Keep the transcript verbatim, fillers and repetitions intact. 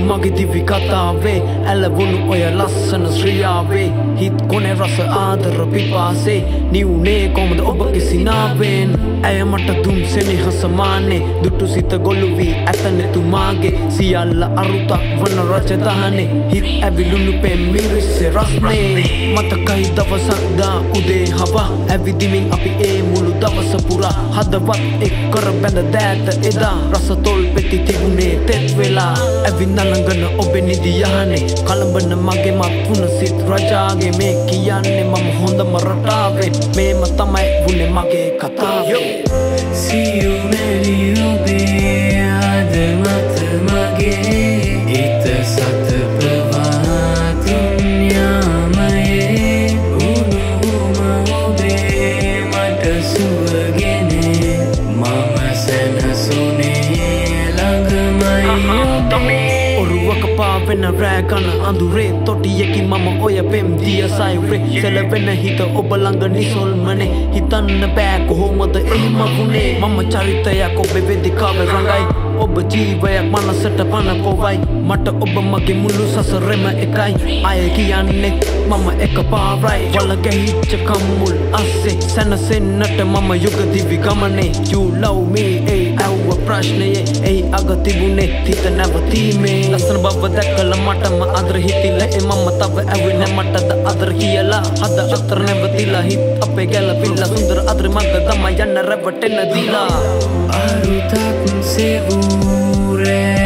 mage divi kataave ඇලවුණු ඔය ලස්සන ශ්‍රියාවේ හිත් කොනේ රස ආදර පිපාසේ නිවුනේ කොමද ඔබගේ සිනාවෙන් ඇය මට දුම් සෙනෙහස මානේ දුටු සිත ගොළු වී ඇතනෙතුමාගේ සියල්ල අරුතක් වන රජධානේ හිත් ඇවිලුණු පෙම්මිරිස්සේ රස්නේ මතකයි දවසක් දා උදේ හවා ඇවිදිමින් අපි ඒ මුළු දවස පුරා හදවත් එක් කර බැඳ දෑත එදා රස තොල් පෙති තිබුණේ තෙත් වෙලා ඇවිනලඟන ඔබේ නිදියානේ කලඹන මගේ මත් වුණ සිත් රජාගේ මේ කියන්නේ මම හොඳම රටාවේ මේම තමයි වුණේ මගේ කතාවේ සියුමැලි ඔබේ ආදමත මගේ හිත සත ප්‍රවාතුන් යාමයේ උණුහුම ඔබේ මට සුවගෙන මම සැනසුනේ ළඟමයි ඔරුවක පාවෙන රෑගන අඳුරේ තොටියකි මම ඔය පෙම් දිය සයුරේ සැලවෙන හිත ඔබ ළඟ නිසොල්මනේ හිතන්න බෑ කොහොමද එහෙම වුණේ මම චරිතයක් ඔබේ වේදිකාවේ රඟයි ඔබ ජීවයක් මනසට පන පොවයි මට ඔබ මගේ මුළු සසරෙම එකයි අය කියන්නේ මම එක පාරයි වල ගැහිච්ච කම්මුල් අස්සේ සැනසෙන්නට මම යුග දිවි ගමනේ you love me ඒ ඇව්ව ප්‍රශ්නයේ ඒ අග තිබුණේ හිත නැවතීමේ ලස්සන බව දැකලා මටම අදර හිතිලා ඒ මම තව ඇවේ නැ මටද අදර කියලා හද අතර නැවතිලා හිත අපේ ගැලපිලා සුන්දර අදර මඟ තමයි යන්න රැවටෙන දීලා අරුතක් සෙවූරේ